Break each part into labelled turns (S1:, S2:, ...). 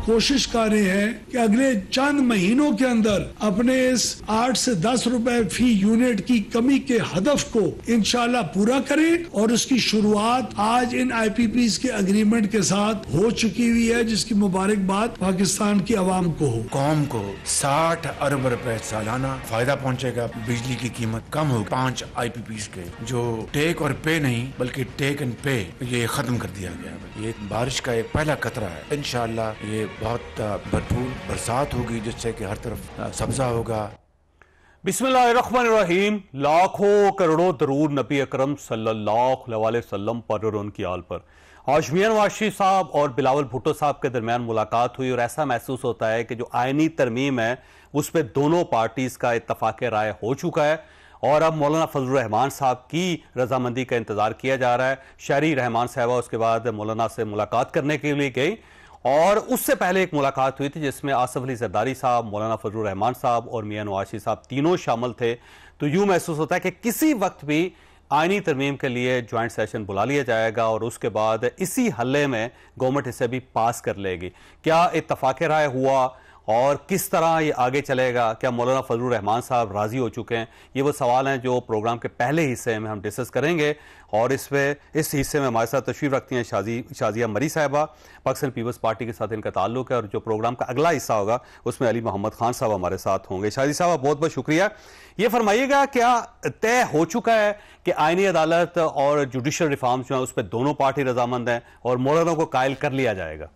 S1: कोशिश कर रहे हैं कि अगले चंद महीनों के अंदर अपने इस 8 से 10 रुपए फी यूनिट की कमी के हदफ को इंशाल्लाह पूरा करें और उसकी शुरुआत आज इन IPPs के एग्रीमेंट के साथ हो चुकी हुई है, जिसकी मुबारकबाद पाकिस्तान की आवाम को हो।
S2: कौम को 60 अरब रुपए सालाना फायदा पहुंचेगा। बिजली की कीमत कम होगी। 5 IPPs के जो टेक और पे नहीं बल्कि टेक एंड पे ये खत्म कर दिया गया है। ये बारिश का एक पहला कतरा है। इंशाअल्लाह ये बहुत भरपूर बरसात होगी जिससे कि हर तरफ सब्जा होगा।
S3: बिस्मिल्लाहिर्रहमानिर्रहीम। लाखों करोड़ों दरूद नबी अकरम सल्लल्लाहु अलैहि वसल्लम पर और उनकी आल पर। आज मियां नवाज शरीफ साहब और बिलावल भुट्टो साहब के दरमियान मुलाकात हुई और ऐसा महसूस होता है कि जो आईनी तरमीम है उस पर दोनों पार्टीज का इत्तफाक राय हो चुका है और अब मौलाना फजलुर रहमान साहब की रजामंदी का इंतजार किया जा रहा है। शहरी रहमान साहबा उसके बाद मौलाना से मुलाकात करने के लिए गई और उससे पहले एक मुलाकात हुई थी जिसमें आसिफ अली जरदारी साहब, मौलाना फजलुर रहमान साहब और मियां नवाज शरीफ साहब तीनों शामिल थे। तो यूं महसूस होता है कि किसी वक्त भी आईनी तरमीम के लिए ज्वाइंट सेशन बुला लिया जाएगा और उसके बाद इसी हल्ले में गवर्नमेंट इसे भी पास कर लेगी। क्या इत्तफाक राय हुआ और किस तरह ये आगे चलेगा? क्या मौलाना फजलुर रहमान साहब राजी हो चुके हैं? ये वो सवाल हैं जो प्रोग्राम के पहले हिस्से में हम डिस्कस करेंगे और इस हिस्से में हमारे साथ तशरीफ रखती हैं शाजिया मरी साहिबा। पाकिस्तान पीपल्स पार्टी के साथ इनका ताल्लुक है और जो प्रोग्राम का अगला हिस्सा होगा उसमें अली मोहम्मद खान साहब हमारे साथ होंगे। शाजी साहब बहुत बहुत शुक्रिया। ये फरमाइएगा क्या तय हो चुका है कि आईनी अदालत और जुडिशल रिफॉर्म्स जो है उस पर दोनों पार्टी रजामंद हैं और मौलाना को कायल कर लिया जाएगा?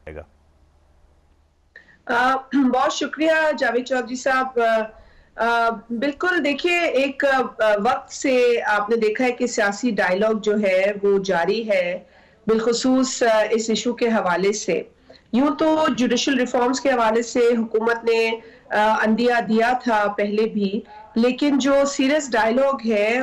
S4: बहुत शुक्रिया जावेद चौधरी साहब। बिल्कुल, देखिए एक वक्त से आपने देखा है कि सियासी डायलॉग जो है वो जारी है बिलखुसूस इस इशू के हवाले से। यूं तो जुडिशल रिफॉर्म्स के हवाले से हुकूमत ने अंदिया दिया था पहले भी, लेकिन जो सीरियस डायलॉग है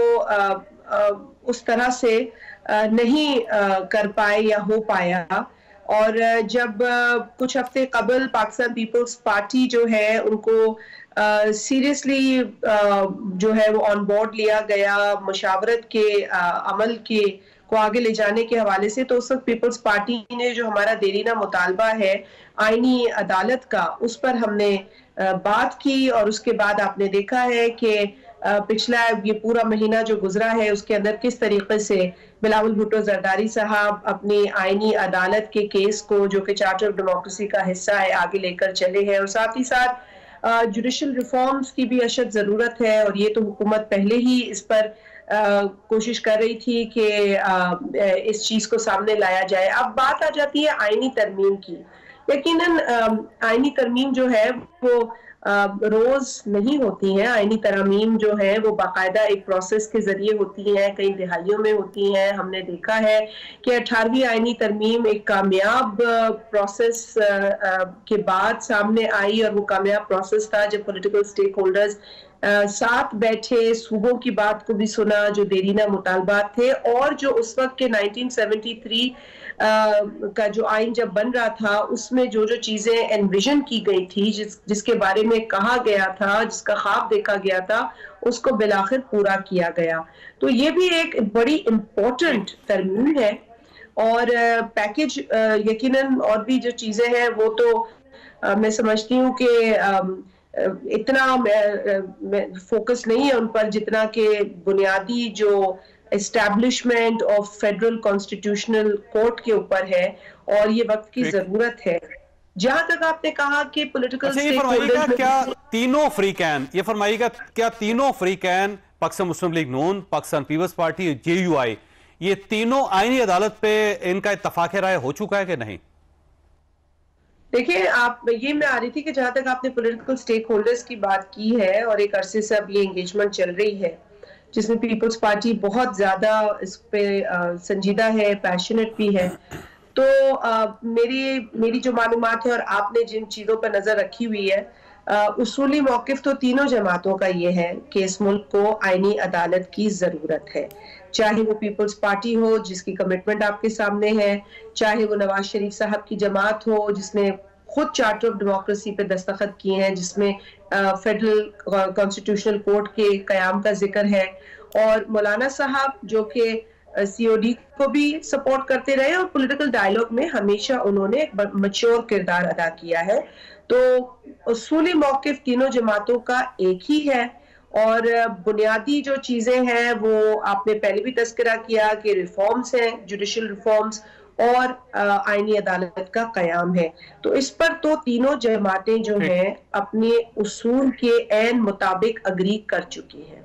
S4: वो उस तरह से नहीं कर पाए या हो पाया। और जब कुछ हफ्ते कबल पाकिस्तान पीपल्स पार्टी जो है उनको सीरियसली जो है वो ऑन बोर्ड लिया गया मुशावरत के अमल के को आगे ले जाने के हवाले से, तो उस वक्त पीपल्स पार्टी ने जो हमारा देरीना मुतालबा है आईनी अदालत का, उस पर हमने बात की। और उसके बाद आपने देखा है कि पिछला ये पूरा महीना जो गुजरा है उसके अंदर किस तरीके से बिलावल भुट्टो जरदारी साहब अपनी आईनी अदालत के केस को, जो कि चार्टर ऑफ डेमोक्रेसी का हिस्सा है, आगे लेकर चले हैं। और साथ ही साथ जुडिशल रिफॉर्म्स की भी अशद जरूरत है और ये तो हुकूमत पहले ही इस पर कोशिश कर रही थी कि इस चीज को सामने लाया जाए। अब बात आ जाती है आईनी तरमीम की। यकीनन आईनी तरमीम जो है वो रोज नहीं होती हैं। आईनी तरमीम जो है वो बाकायदा एक प्रोसेस के जरिए होती हैं, कई दिहाइयों में होती हैं। हमने देखा है कि 18वीं आईनी तरमीम एक कामयाब प्रोसेस के बाद सामने आई और वो कामयाब प्रोसेस था जब पॉलिटिकल स्टेक होल्डर्स साथ बैठे, सूबों की बात को भी सुना, जो देरीना मुतालबात थे और जो उस वक्त के 1973 का जो आइन जब बन रहा था उसमें जो जो चीजें एनविजन की गई थी, जिसके बारे में कहा गया था, जिसका ख्वाब देखा गया था, उसको बिलाखिर पूरा किया गया। तो ये भी एक बड़ी इम्पोर्टेंट तरमीम है। और पैकेज यकीनन और भी जो चीजें हैं वो तो मैं समझती हूँ कि इतना फोकस नहीं है उन पर जितना कि बुनियादी जो establishment of federal constitutional court के ऊपर है और ये वक्त की जरूरत है। जहां तक आपने कहा कि पॉलिटिकल
S3: स्टेक होल्डर्स, क्या तीनों अफ्रीकन, ये फरमाइएगा क्या तीनों अफ्रीकन, पाकिस्तान मुस्लिम लीग नून, पाकिस्तान पीपल्स पार्टी, JUI, ये तीनों आईनी अदालत पे इनका इत्तफाक राय हो चुका है कि नहीं?
S4: देखिए, आप ये मैं आ रही थी कि जहां तक आपने पॉलिटिकल स्टेक होल्डर्स की बात की है और एक अरसे से अब ये एंगेजमेंट चल रही है जिसमें पीपल्स पार्टी बहुत ज्यादा इस पे संजीदा है, पैशनेट भी है। तो मेरी जो मालूमात है और आपने जिन चीजों पर नजर रखी हुई है, उसूली मौकिफ तो तीनों जमातों का ये है कि इस मुल्क को आईनी अदालत की जरूरत है। चाहे वो पीपल्स पार्टी हो जिसकी कमिटमेंट आपके सामने है, चाहे वो नवाज शरीफ साहब की जमात हो जिसने खुद चार्टर ऑफ डेमोक्रेसी पे दस्तखत किए हैं, जिसमें फेडरल कॉन्स्टिट्यूशनल कोर्ट के कयाम का जिक्र है, और मौलाना साहब जो कि COD को भी सपोर्ट करते रहे और पॉलिटिकल डायलॉग में हमेशा उन्होंने एक मैच्योर किरदार अदा किया है। तो उसूली मौकिफ तीनों जमातों का एक ही है और बुनियादी जो चीजें हैं वो आपने पहले भी तस्करा किया कि रिफॉर्म्स हैं, जुडिशल रिफॉर्म्स और आईनी अदालत का कयाम है। तो इस पर तो तीनों जमातें जो हैं अपने उसूल के ऐन मुताबिक अग्री कर चुकी हैं।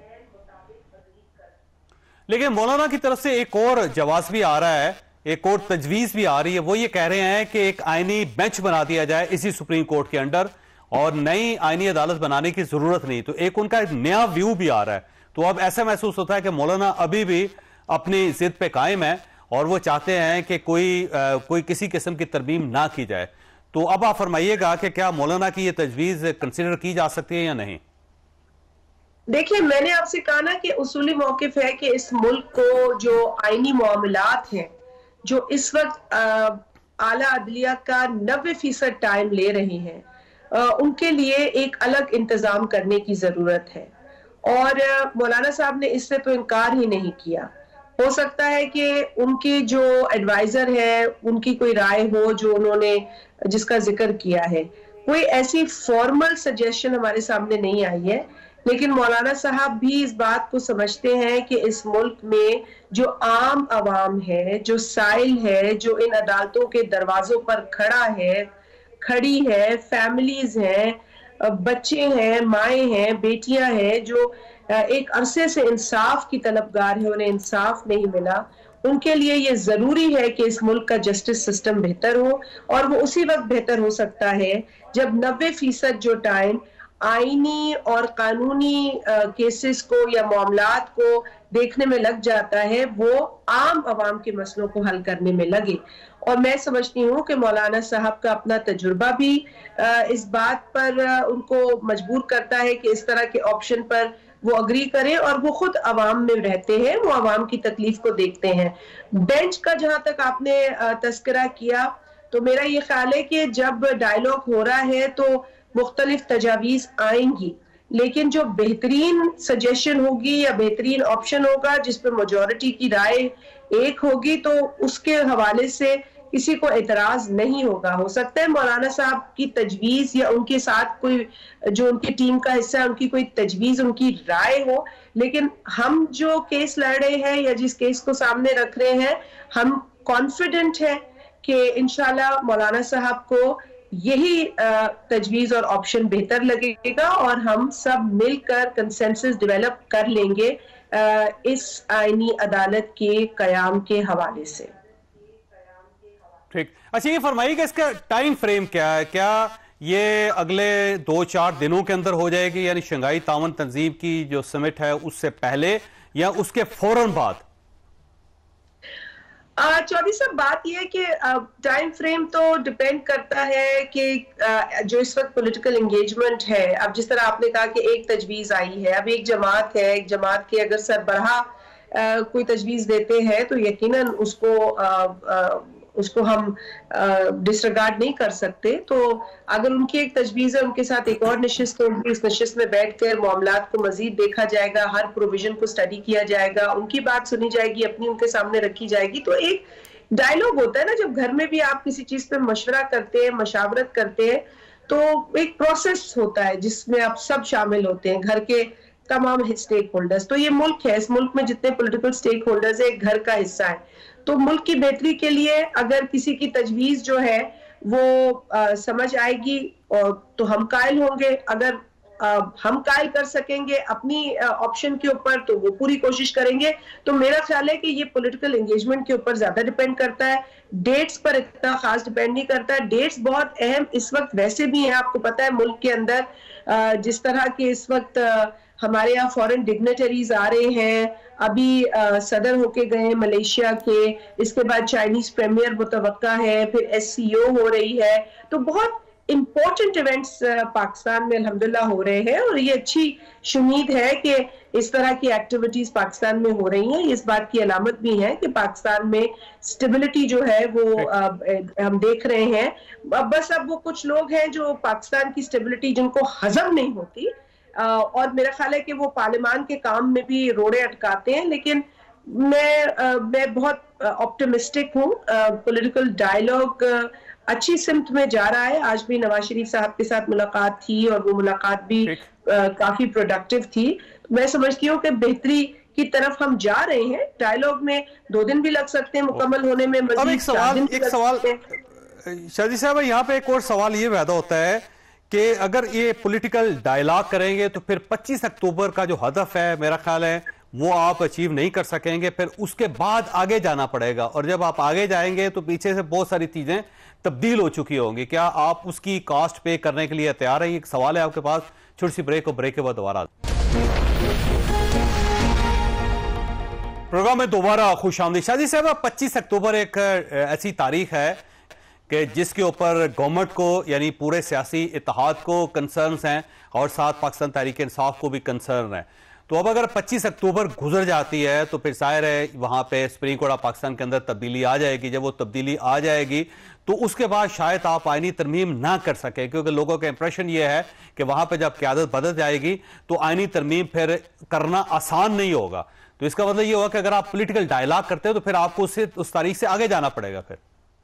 S3: लेकिन मौलाना की तरफ से एक और जवाब भी आ रहा है, एक और तजवीज भी आ रही है। वो ये कह रहे हैं कि एक आईनी बेंच बना दिया जाए इसी सुप्रीम कोर्ट के अंडर और नई आईनी अदालत बनाने की जरूरत नहीं। तो एक उनका एक नया व्यू भी आ रहा है। तो अब ऐसा महसूस होता है कि मौलाना अभी भी अपनी जिद पे कायम है और वो चाहते हैं कि कोई किसी किस्म की तरमीम ना की जाए। तो अब आप फरमाइएगा कि क्या मौलाना की ये तजवीज कंसिडर की जा सकती है या नहीं?
S4: देखिए, मैंने आपसे कहा ना कि उसूली मौकिफ है कि इस मुल्क को जो आईनी मामलात हैं जो इस वक्त आला अदलिया का 90% टाइम ले रहे हैं, उनके लिए एक अलग इंतजाम करने की जरूरत है। और मौलाना साहब ने इससे तो इनकार ही नहीं किया। हो सकता है कि उनके जो एडवाइजर है उनकी कोई राय हो जो उन्होंने जिसका जिक्र किया है। कोई ऐसी फॉर्मल सजेशन हमारे सामने नहीं आई है, लेकिन मौलाना साहब भी इस बात को समझते हैं कि इस मुल्क में जो आम आवाम है, जो साइल है, जो इन अदालतों के दरवाजों पर खड़ी है, फैमिलीज हैं, बच्चे हैं, माएँ हैं, बेटियां हैं, जो एक अरसे से इंसाफ की तलबगार है, उन्हें इंसाफ नहीं मिला। उनके लिए ये जरूरी है कि इस मुल्क का जस्टिस सिस्टम बेहतर हो और वो उसी वक्त बेहतर हो सकता है जब 90% जो टाइम आईनी और कानूनी केसेस को या मामलात को देखने में लग जाता है वो आम आवाम के मसलों को हल करने में लगे। और मैं समझती हूँ कि मौलाना साहब का अपना तजुर्बा भी इस बात पर उनको मजबूर करता है कि इस तरह के ऑप्शन पर वो अग्री करें और वो खुद अवाम में रहते हैं, वो अवाम की तकलीफ को देखते हैं। बेंच का जहां तक आपने तस्करा किया, तो मेरा ये ख्याल है कि जब डायलॉग हो रहा है तो मुख्तलिफ तजावीज आएंगी, लेकिन जो बेहतरीन सजेशन होगी या बेहतरीन ऑप्शन होगा जिस पर मेजॉरिटी की राय एक होगी, तो उसके हवाले से किसी को एतराज नहीं होगा। हो सकता है मौलाना साहब की तजवीज या उनके साथ कोई जो उनकी टीम का हिस्सा है उनकी कोई तजवीज, उनकी राय हो, लेकिन हम जो केस लड़ रहे हैं या जिस केस को सामने रख रहे हैं, हम कॉन्फिडेंट हैं कि इंशाल्लाह मौलाना साहब को यही तजवीज और ऑप्शन बेहतर लगेगा और हम सब मिलकर कंसेंसस डेवलप कर लेंगे इस आईनी अदालत के कयाम के हवाले से।
S3: ठीक, अच्छा ये फरमाइए कि इसका टाइम फ्रेम क्या है? क्या ये अगले 2-4 दिनों के अंदर हो जाएगी, यानी शंघाई तावन तंजीम की जो समिट है उससे पहले या उसके फौरन बाद?
S4: चौधरी साहब, बात यह है कि टाइम फ्रेम तो डिपेंड करता है कि जो इस वक्त पॉलिटिकल एंगेजमेंट है। अब जिस तरह आपने कहा कि एक तजवीज आई है, अब एक जमात है, एक जमात के अगर सरबराह कोई तजवीज देते हैं तो यकीनन उसको हम डिसरिगार्ड नहीं कर सकते। तो अगर उनकी एक तजवीज है, उनके साथ एक और नशिस्त होगी, उस नशिस्त में बैठकर मामलात को मजीद देखा जाएगा, हर प्रोविजन को स्टडी किया जाएगा, उनकी बात सुनी जाएगी, अपनी उनके सामने रखी जाएगी। तो एक डायलॉग होता है ना, जब घर में भी आप किसी चीज पे मशवरा करते हैं, मशावरत करते हैं, तो एक प्रोसेस होता है जिसमें आप सब शामिल होते हैं, घर के तमाम स्टेक होल्डर्स। तो ये मुल्क है, इस मुल्क में जितने पॉलिटिकल स्टेक होल्डर्स है, एक घर का हिस्सा है। तो मुल्क की बेहतरी के लिए अगर किसी की तजवीज जो है वो समझ आएगी और तो हम कायल होंगे। अगर हम कायल कर सकेंगे अपनी ऑप्शन के ऊपर तो वो पूरी कोशिश करेंगे। तो मेरा ख्याल है कि ये पॉलिटिकल एंगेजमेंट के ऊपर ज्यादा डिपेंड करता है, डेट्स पर इतना खास डिपेंड नहीं करता है। डेट्स बहुत अहम इस वक्त वैसे भी हैं, आपको पता है मुल्क के अंदर जिस तरह के इस वक्त हमारे यहाँ फॉरेन डिग्नेटरीज आ रहे हैं, अभी सदर होके गए मलेशिया के, इसके बाद चाइनीज प्रीमियर मुतवक्का है, फिर SCO हो रही है। तो बहुत इंपॉर्टेंट इवेंट्स पाकिस्तान में अल्हम्दुलिल्लाह हो रहे हैं और ये अच्छी शुमीद है कि इस तरह की एक्टिविटीज पाकिस्तान में हो रही हैं। इस बात की अलामत भी है कि पाकिस्तान में स्टेबिलिटी जो है वो हम देख रहे हैं। बस अब वो कुछ लोग हैं जो पाकिस्तान की स्टेबिलिटी जिनको हजम नहीं होती और मेरा ख्याल है कि वो पार्लियामान के काम में भी रोड़े अटकाते हैं, लेकिन मैं बहुत ऑप्टिमिस्टिक हूँ। पॉलिटिकल डायलॉग अच्छी सिमत में जा रहा है। आज भी नवाज शरीफ साहब के साथ मुलाकात थी और वो मुलाकात भी काफी प्रोडक्टिव थी। मैं समझती हूँ कि बेहतरी की तरफ हम जा रहे हैं। डायलॉग में 2 दिन भी लग सकते हैं मुकम्मल होने में।
S3: अब एक सवाल शादी साहब, यहाँ पे एक और सवाल ये पैदा होता है कि अगर ये पॉलिटिकल डायलॉग करेंगे तो फिर 25 अक्टूबर का जो हदफ है मेरा ख्याल है वो आप अचीव नहीं कर सकेंगे। फिर उसके बाद आगे जाना पड़ेगा, और जब आप आगे जाएंगे तो पीछे से बहुत सारी चीजें तब्दील हो चुकी होंगी। क्या आप उसकी कॉस्ट पे करने के लिए तैयार हैं? एक सवाल है आपके पास। छोटी सी ब्रेक, और ब्रेक के बाद दोबारा प्रोग्राम में दोबारा खुशामदीद। शादी साहब, 25 अक्टूबर एक ऐसी तारीख है कि जिसके ऊपर गवर्नमेंट को यानी पूरे सियासी इत्तेहाद को कंसर्न्स हैं और साथ पाकिस्तान तहरीक इंसाफ को भी कंसर्न है। तो अब अगर 25 अक्टूबर गुजर जाती है तो फिर जाहिर है वहां पे सुप्रीम कोर्ट ऑफ पाकिस्तान के अंदर तब्दीली आ जाएगी। जब वो तब्दीली आ जाएगी तो उसके बाद शायद आप आईनी तरमीम ना कर सके, क्योंकि लोगों का इंप्रेशन ये है कि वहां पे जब क़यादत बदल जाएगी तो आईनी तरमीम फिर करना आसान नहीं होगा। तो इसका मतलब ये होगा कि अगर आप पॉलिटिकल डायलॉग करते हो तो फिर आपको उस तारीख से आगे जाना पड़ेगा। फिर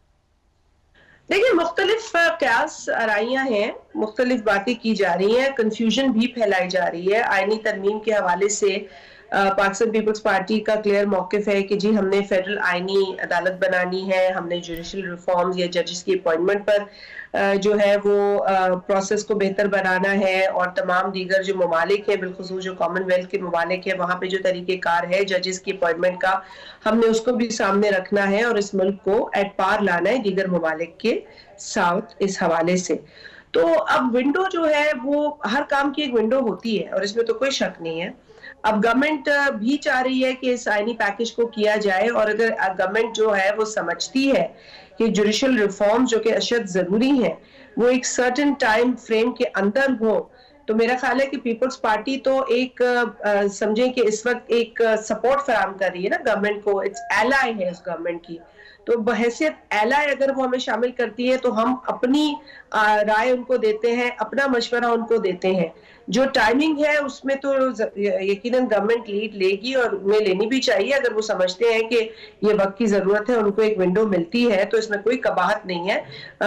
S4: देखिए, मुख्तलिफ कयास आराइयां हैं, मुख्तलिफ बातें की जा रही हैं, कंफ्यूजन भी फैलाई जा रही है। आईनी तरमीम के हवाले से पाकिस्तान पीपल्स पार्टी का क्लियर मौकिफ है कि जी हमने फेडरल आईनी अदालत बनानी है, हमने जुडिशल रिफॉर्म्स या जजेस की अपॉइंटमेंट पर जो है वो प्रोसेस को बेहतर बनाना है, और तमाम दीगर जो ममालिक है, बिलखुसूस जो कॉमनवेल्थ के ममालिक है, वहाँ पे जो तरीक़ेकार है जजेस की अपॉइंटमेंट का, हमने उसको भी सामने रखना है और इस मुल्क को एट पार लाना है दीगर ममालिक के साथ इस हवाले से। तो अब विंडो जो है वो हर काम की एक विंडो होती है और इसमें तो कोई शक नहीं है। अब गवर्नमेंट भी चाह रही है कि इस आईनी पैकेज को किया जाए, और अगर गवर्नमेंट जो है वो समझती है कि जुडिशल रिफॉर्म जो कि अशद जरूरी है वो एक सर्टेन टाइम फ्रेम के अंदर हो, तो मेरा ख्याल है कि पीपल्स पार्टी तो एक समझें कि इस वक्त एक सपोर्ट फराहम कर रही है ना गवर्नमेंट को, इट्स एलाय है इस गवर्नमेंट की। तो बहैसियत एलाय अगर वो हमें शामिल करती है तो हम अपनी राय उनको देते हैं, अपना मशवरा उनको देते हैं। जो टाइमिंग है उसमें तो यकीनन गवर्नमेंट लीड लेगी और उन्हें लेनी भी चाहिए। अगर वो समझते हैं कि ये वक्त की जरूरत है, उनको एक विंडो मिलती है, तो इसमें कोई कबाहत नहीं है।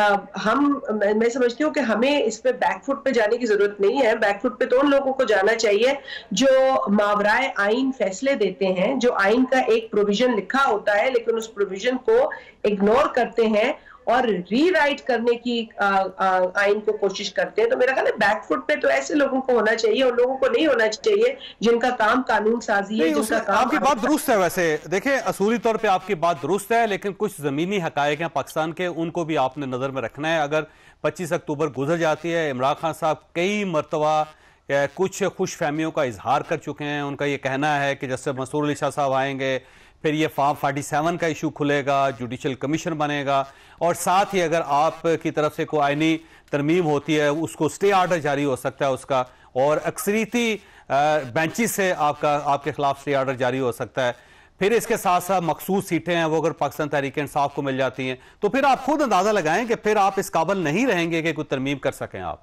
S4: मैं समझती हूँ कि हमें इस पे बैकफुट पे जाने की जरूरत नहीं है। बैकफुट पे तो उन लोगों को जाना चाहिए जो मावराए आइन फैसले देते हैं, जो आइन का एक प्रोविजन लिखा होता है लेकिन उस प्रोविजन को इग्नोर करते हैं और रीराइट करने की आइन को कोशिश करते हैं। तो मेरा ख्याल है बैकफुट पे तो ऐसे लोगों को होना चाहिए, उन लोगों को नहीं होना चाहिए जिनका काम कानून साजी है, जिनका काम।
S3: आपकी बात दुरुस्त है। वैसे देखिए, असूली तौर पे आपकी बात दुरुस्त है, लेकिन कुछ जमीनी हकायक हैं पाकिस्तान के, उनको भी आपने नजर में रखना है। अगर 25 अक्टूबर गुजर जाती है, इमरान खान साहब कई मरतबा कुछ खुश फहमियों का इजहार कर चुके हैं। उनका ये कहना है कि जैसे मंसूर अली शाह साहब आएंगे फिर ये फॉर्म 47 का इशू खुलेगा, जुडिशल कमीशन बनेगा, और साथ ही अगर आपकी तरफ से कोई आईनी तरमीम होती है उसको स्टे आर्डर जारी हो सकता है उसका, और अक्सरीती बेंचेस से आपके खिलाफ स्टे आर्डर जारी हो सकता है। फिर इसके साथ साथ मखसूस सीटें हैं वो अगर पाकिस्तान तहरीक इंसाफ को मिल जाती हैं तो फिर आप खुद अंदाजा लगाएं कि फिर आप इस काबिल नहीं रहेंगे कि कोई तरमीम कर सकें आप।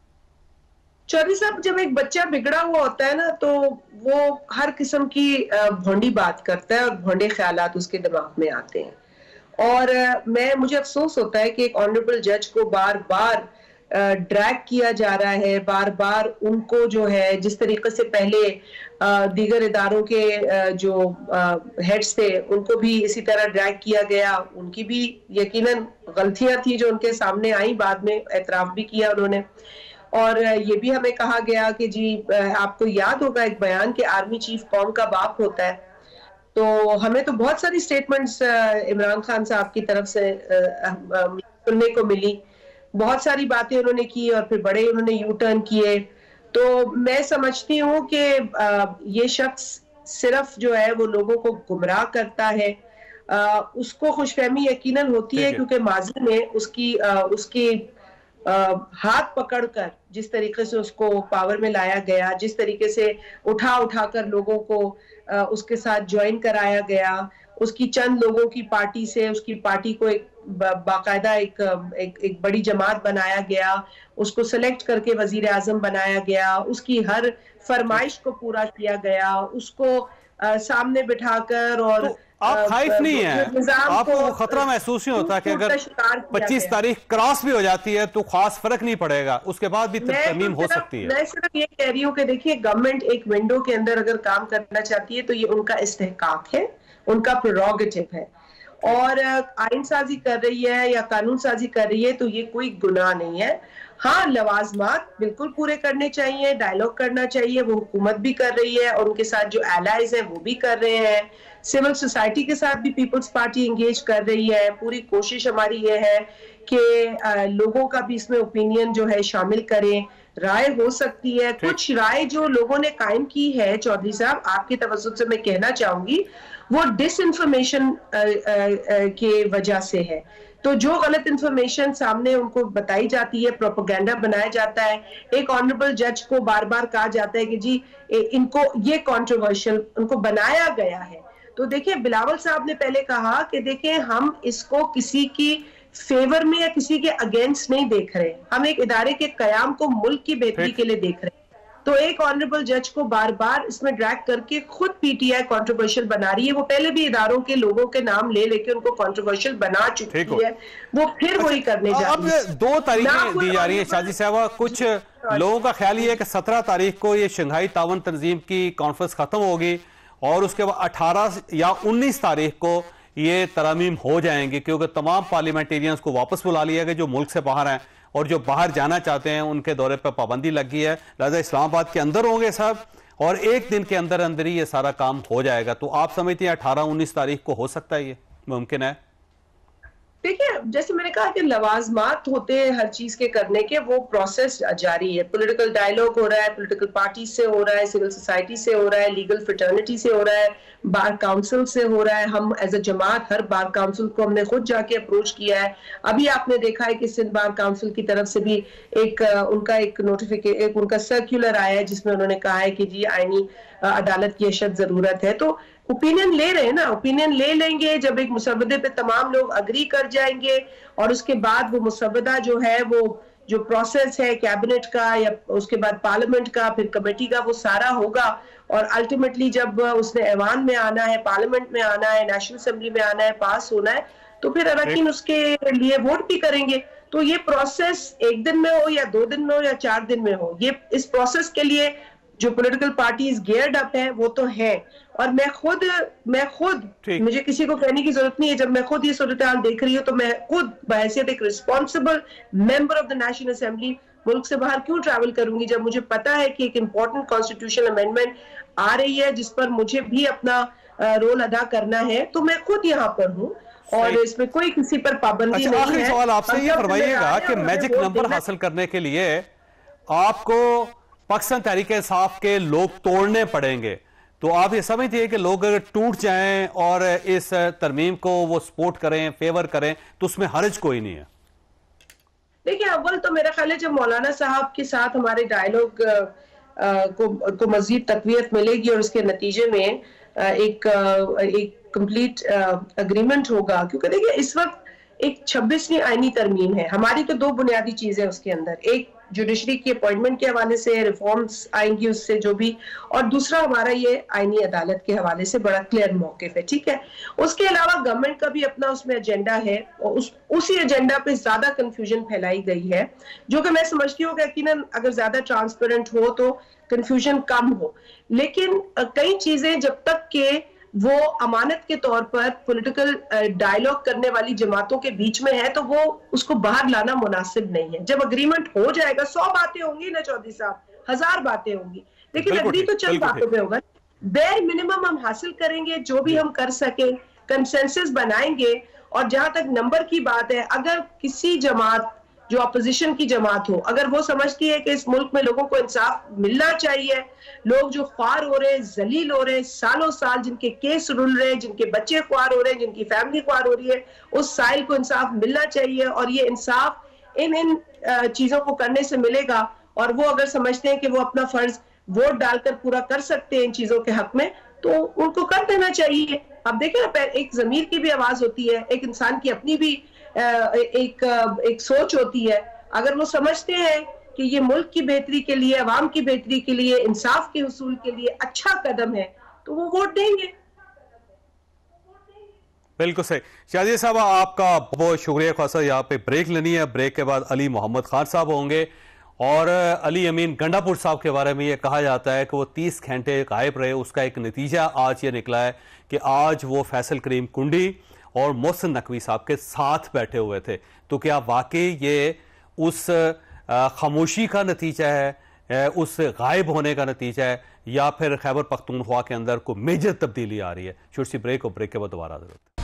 S4: चौधरी साहब, जब एक बच्चा बिगड़ा हुआ होता है ना तो वो हर किस्म की भोंडी बात करता है और भोंडे ख्यालात उसके दिमाग में आते हैं। और मुझे अफसोस होता है कि एक ऑनरेबल जज को बार बार ड्रैग किया जा रहा है, बार बार उनको जो है जिस तरीके से पहले दीगर इदारों के जो हेड्स थे उनको भी इसी तरह ड्रैग किया गया। उनकी भी यकीनन गलतियां थी जो उनके सामने आई, बाद में एतराफ भी किया उन्होंने। और ये भी हमें कहा गया कि जी आपको याद होगा एक बयान कि आर्मी चीफ कौम का बाप होता है। तो हमें तो बहुत सारी स्टेटमेंट्स इमरान खान साहब की तरफ से सुनने को मिली, बहुत सारी बातें उन्होंने की और फिर बड़े उन्होंने यू टर्न किए। तो मैं समझती हूँ कि ये शख्स सिर्फ जो है वो लोगों को गुमराह करता है। उसको खुशफहमी यकीनन होती है क्योंकि माजी में उसकी हाथ पकड़कर जिस तरीके से उसको पावर में लाया गया, जिस तरीके से उठाकर लोगों को उसके साथ ज्वाइन कराया गया, उसकी चंद लोगों की पार्टी से उसकी पार्टी को एक बाकायदा एक बड़ी जमात बनाया गया, उसको सेलेक्ट करके वजीर आजम बनाया गया, उसकी हर फरमाइश को पूरा किया गया, उसको सामने बिठाकर और
S3: तो आप खाइफ नहीं है, आपको खतरा महसूस नहीं होता कि अगर 25 तारीख क्रॉस भी हो जाती है तो खास फर्क नहीं पड़ेगा, उसके बाद भी तरमीम हो सकती है?
S4: मैं सिर्फ ये कह रही हूँ कि देखिए, गवर्नमेंट एक विंडो के अंदर अगर काम करना चाहती है तो ये उनका इस्तेहकाक है, उनका प्रेरोगेटिव है, और आइन साजी कर रही है या कानून साजी कर रही है तो ये कोई गुनाह नहीं है। हाँ, लवाजमात बिल्कुल पूरे करने चाहिए, डायलॉग करना चाहिए, वो हुकूमत भी कर रही है और उनके साथ जो एलाइज हैं वो भी कर रहे हैं, सिविल सोसाइटी के साथ भी पीपल्स पार्टी एंगेज कर रही है। पूरी कोशिश हमारी ये है कि लोगों का भी इसमें ओपिनियन जो है शामिल करें, राय हो सकती है। कुछ राय जो लोगों ने कायम की है चौधरी साहब, आपकी तवज्जुह से मैं कहना चाहूंगी, वो डिसइंफॉर्मेशन के वजह से है। तो जो गलत इंफॉर्मेशन सामने उनको बताई जाती है, प्रोपेगेंडा बनाया जाता है, एक ऑनरेबल जज को बार बार कहा जाता है कि जी इनको ये कंट्रोवर्शियल उनको बनाया गया है। तो देखिए, बिलावल साहब ने पहले कहा कि देखिए, हम इसको किसी की फेवर में या किसी के अगेंस्ट नहीं देख रहे, हम एक इदारे के कयाम को मुल्क की बेहतरी के लिए देख रहे हैं। तो एक ऑनरेबल जज को बार बार इसमें ड्रैग करके खुद पीटीआई कंट्रोवर्शियल बना रही है। वो पहले भी इदारों के लोगों के नाम ले लेके उनको कंट्रोवर्शियल बना चुकी है, वो फिर वही करने जा रही है।
S3: अब 2 तारीखें दी जा रही है शादी साहबा, कुछ लोगों का ख्याल ये है कि 17 तारीख को ये शंघाई तावन तंजीम की कॉन्फ्रेंस खत्म होगी और उसके बाद 18 या 19 तारीख को ये तरमीम हो जाएंगी, क्योंकि तमाम पार्लियामेंटेरियंस को वापस बुला लिया गया जो मुल्क से बाहर हैं और जो बाहर जाना चाहते हैं उनके दौरे पर पाबंदी लगी है, लिहाजा इस्लामाबाद के अंदर होंगे सब और एक दिन के अंदर अंदर ही ये सारा काम हो जाएगा। तो आप समझते हैं 18-19 तारीख को हो सकता है, ये मुमकिन है?
S4: देखिए, जैसे मैंने कहा कि लवाजमात होते हैं हर चीज के करने के, वो प्रोसेस जारी है। पॉलिटिकल डायलॉग हो रहा है, पॉलिटिकल पार्टी से हो रहा है, सिविल सोसाइटी से हो रहा है, लीगल फ्रेटर्निटी से हो रहा है, बार काउंसिल से हो रहा है। हम as a Jamaat her bar council को हमने खुद जाके अप्रोच किया है। अभी आपने देखा है कि सिंध बार काउंसिल की तरफ से भी एक उनका एक नोटिफिकेशन, उनका सर्कुलर आया है जिसमें उन्होंने कहा है कि जी आईनी अदालत की अशद जरूरत है। तो ओपिनियन ले रहे हैं ना, ओपिनियन ले लेंगे जब एक मुसवदे पे तमाम लोग अग्री कर जाएंगे और उसके बाद वो मुसवदा जो है, वो जो प्रोसेस है कैबिनेट का या उसके बाद पार्लियामेंट का, फिर कमेटी का, वो सारा होगा और अल्टीमेटली जब उसने ऐवान में आना है, पार्लियामेंट में आना है, नेशनल असेंबली में आना है, पास होना है, तो फिर अरकान उसके लिए वोट भी करेंगे। तो ये प्रोसेस एक दिन में हो या 2 दिन में हो या 4 दिन में हो, ये इस प्रोसेस के लिए जो पॉलिटिकल पार्टीज गियर्ड अप है वो तो है। और मैं खुद मुझे किसी को कहने की जरूरत नहीं है, जब मैं खुद ये सूरत हाल देख रही हूँ तो मैं खुद बहैसियत एक responsible member of the national assembly मुल्क से बाहर क्यों ट्रैवल करूंगी जब मुझे पता है कि एक इंपॉर्टेंट कॉन्स्टिट्यूशनल अमेंडमेंट आ रही है जिस पर मुझे भी अपना रोल अदा करना है। तो मैं खुद यहाँ पर हूँ और इसमें कोई किसी पर पाबंदी नहीं है।
S3: आखिरी सवाल आपसे ये फरमाइएगा कि मैजिक नंबर हासिल करने के लिए आपको पाकिस्तान तहरीक इंसाफ के लोग तोड़ने पड़ेंगे, तो आप ये समझते हैं कि लोग अगर टूट जाएं और इस तरमीम को वो सपोर्ट करें, फेवर करें, तो उसमें हर्ज कोई नहीं है?
S4: देखिए, अव्वल तो मेरा ख्याल है जब मौलाना साहब के साथ हमारे डायलॉग को मजीद तकवीयत मिलेगी और उसके नतीजे में एक कंप्लीट अग्रीमेंट होगा, क्योंकि देखिए इस वक्त एक 26वीं आईनी तरमीम है। हमारी तो 2 बुनियादी चीजें उसके अंदर, एक जुडिशरी की अपॉइंटमेंट के हवाले से रिफॉर्म्स आएंगी उससे जो भी, और दूसरा हमारा ये आईनी अदालत के हवाले से बड़ा क्लियर मौकिफ है, ठीक है। उसके अलावा गवर्नमेंट का भी अपना उसमें एजेंडा है और उसी एजेंडा पे ज्यादा कंफ्यूजन फैलाई गई है, जो कि मैं समझती हूँ कि यकीनन अगर ज्यादा ट्रांसपेरेंट हो तो कंफ्यूजन कम हो। लेकिन कई चीजें जब तक के वो अमानत के तौर पर पॉलिटिकल डायलॉग करने वाली जमातों के बीच में है तो वो उसको बाहर लाना मुनासिब नहीं है। जब अग्रीमेंट हो जाएगा, 100 बातें होंगी ना चौधरी साहब, 1000 बातें होंगी, लेकिन अग्री तो चंद बातों पे होगा। बेयर मिनिमम हम हासिल करेंगे, जो भी हम कर सके कंसेंसस बनाएंगे। और जहां तक नंबर की बात है, अगर किसी जमात जो अपोजिशन की जमात हो, अगर वो समझती है कि इस मुल्क में लोगों को इंसाफ मिलना चाहिए, लोग जो ख्वार हो रहे हैं, जलील हो रहे हैं, सालों साल जिनके केस रुल रहे हैं, जिनके बच्चे ख्वार हो रहे हैं, जिनकी फैमिली ख्वार हो रही है, उस साइल को इंसाफ मिलना चाहिए और ये इंसाफ इन चीजों को करने से मिलेगा। और वो अगर समझते हैं कि वो अपना फर्ज वोट डालकर पूरा कर सकते हैं इन चीजों के हक में, तो उनको कर देना चाहिए। अब देखें ना, एक ज़मीर की भी आवाज होती है, एक इंसान की अपनी भी एक सोच होती है। अगर वो समझते हैं कि ये मुल्क की बेहतरी के लिए, अवाम की बेहतरी के लिए, इंसाफ के हुसूल के लिए अच्छा कदम है, तो वो वोट देंगे।
S3: बिल्कुल सही। शाजिया साहब आपका बहुत शुक्रिया। खासा यहाँ पे ब्रेक लेनी है, ब्रेक के बाद अली मोहम्मद खान साहब होंगे और अली अमीन गंडापुर साहब के बारे में ये कहा जाता है कि वो 30 घंटे गायब रहे। उसका एक नतीजा आज ये निकला है कि आज वो फैसल करीम कुंडी और मोहसिन नकवी साहब के साथ बैठे हुए थे। तो क्या वाकई ये उस खामोशी का नतीजा है, उस गायब होने का नतीजा है, या फिर खैबर पख्तूनख्वा के अंदर कोई मेजर तब्दीली आ रही है? छोटी सी ब्रेक और ब्रेक के बाद दोबारा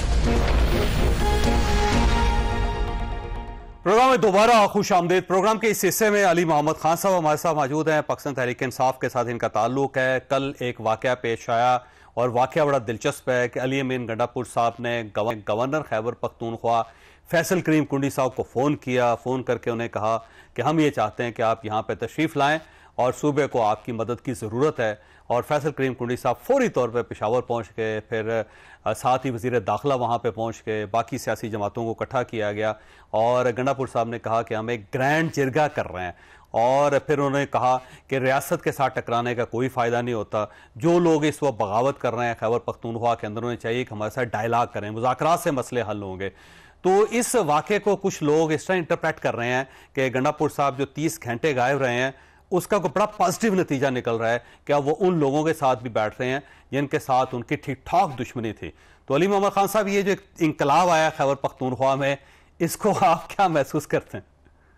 S3: प्रोग्राम में दोबारा खुश आमदीद। प्रोग्राम के इस हिस्से में अली मोहम्मद खान साहब हमारे साथ मौजूद हैं। पाकिस्तान तहरीक इंसाफ के साथ इनका ताल्लुक है। कल एक वाकया पेश आया और वाकया बड़ा दिलचस्प है कि अली अमीन गंडापुर साहब ने गवर्नर खैबर पख्तूनख्वा फैसल करीम कुंडी साहब को फ़ोन किया। फ़ोन करके उन्हें कहा कि हम ये चाहते हैं कि आप यहाँ पर तशरीफ़ लाएँ और सूबे को आपकी मदद की ज़रूरत है। और फैसल करीम कुंडी साहब फौरी तौर पर पेशावर पहुँच गए। फिर साथ ही वज़ीर दाखिला वहाँ पे पहुँच गए। बाकी सियासी जमातों को इकट्ठा किया गया और गंडापुर साहब ने कहा कि हम एक ग्रैंड जिरगा कर रहे हैं। और फिर उन्होंने कहा कि रियासत के साथ टकराने का कोई फ़ायदा नहीं होता। जो लोग इस वक्त बगावत कर रहे हैं खैबर पख्तूनख्वा के अंदर, उन्हें चाहिए कि हमारे साथ डायलॉग करें, मुज़ाकरात से मसले हल होंगे। तो इस वाक़े को कुछ लोग इस तरह इंटरप्रेट कर रहे हैं कि गंडापुर साहब जो 30 घंटे गायब रहे हैं उसका कोई बड़ा पॉजिटिव नतीजा निकल रहा है कि अब वो उन लोगों के साथ भी बैठ रहे हैं जिनके साथ उनकी ठीक ठाक दुश्मनी थी। तो अली मोहम्मद खान साहब, ये जो इंकलाब आया खैबर पख्तूनख्वा में, इसको आप क्या महसूस करते हैं?